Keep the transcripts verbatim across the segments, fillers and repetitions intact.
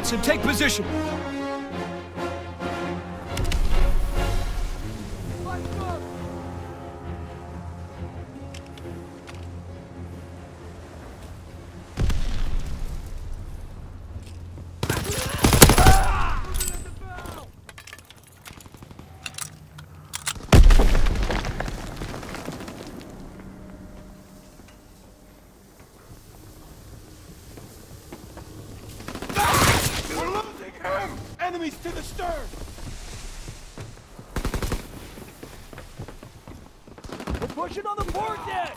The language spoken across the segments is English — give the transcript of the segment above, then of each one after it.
targets and take position. Enemies to the stern! We're pushing on the port deck!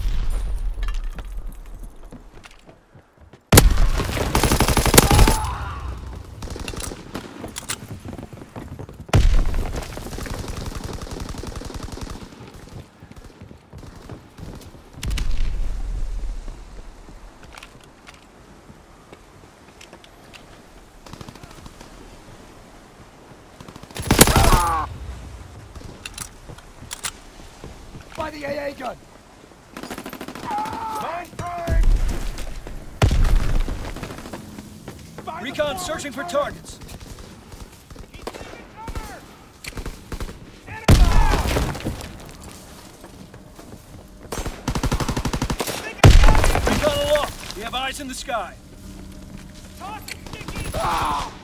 By the A A gun! Mine prime! Recon searching for targets. Recon aloft. We have eyes in the sky. Ah!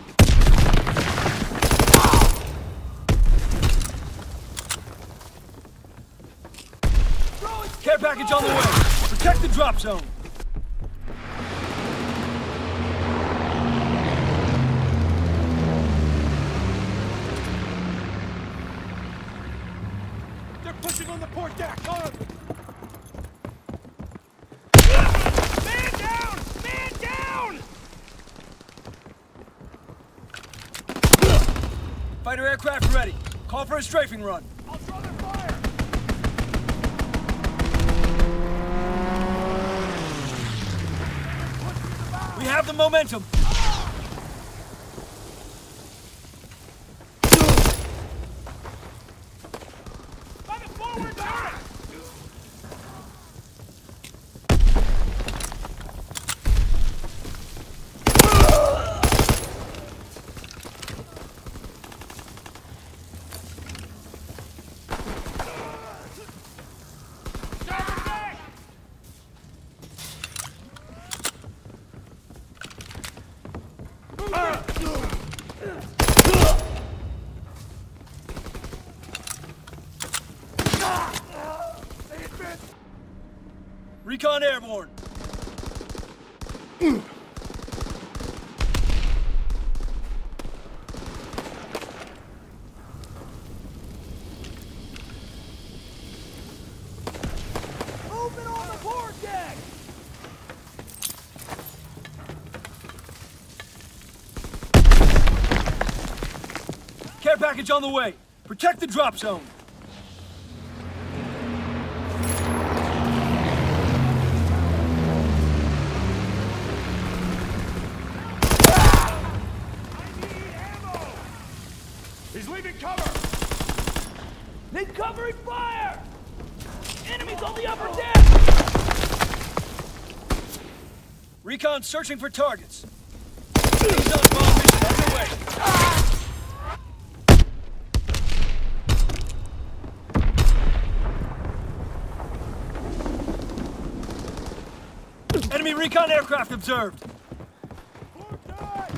Care package on the way. Protect the drop zone. They're pushing on the port deck! On! Man down! Man down! Fighter aircraft ready. Call for a strafing run. I'll draw their fire! We have the momentum. By the forward turret! Starboard deck! Recon airborne. Moving on the port deck! Care package on the way. Protect the drop zone. He's leaving cover! Need covering fire! Enemies on the upper deck! Recon searching for targets. Zone bomb mission underway. Enemy recon aircraft observed. Port deck!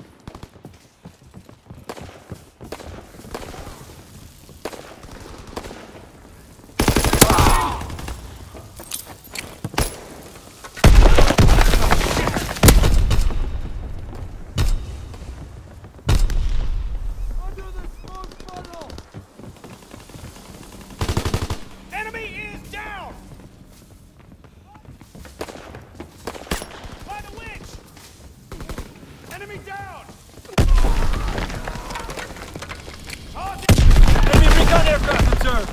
Under the smoke funnel! Enemy is down! By the winch! Enemy down! Enemy recon aircraft observed.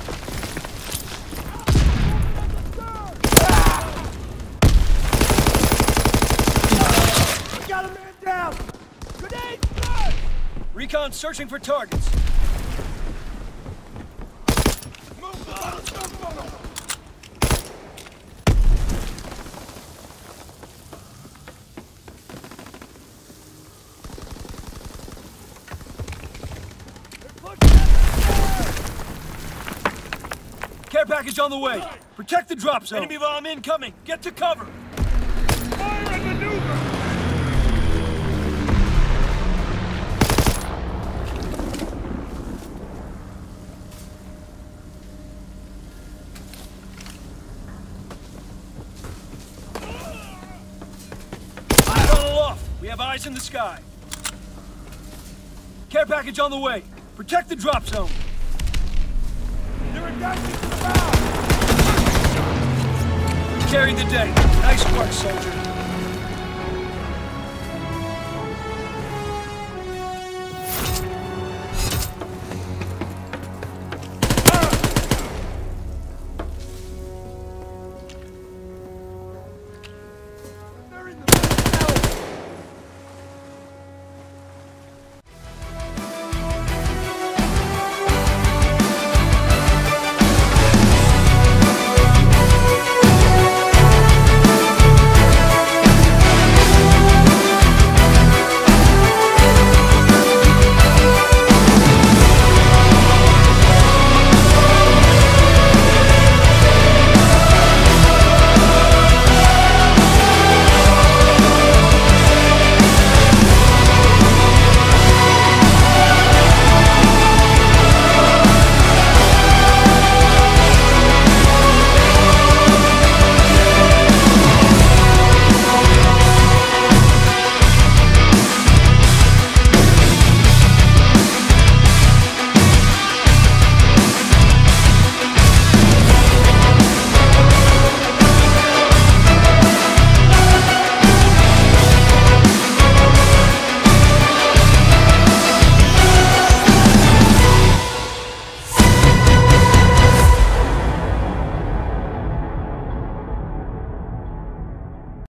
Got a man down! Grenade start! Recon searching for targets. Move the smoke funnel! Care package on the way. Protect the drop zone. Enemy bomb incoming. Get to cover. Fire and maneuver! Tunnel off. We have eyes in the sky. Care package on the way. Protect the drop zone. There are guys to the bow! Carry the day. Nice work, soldier.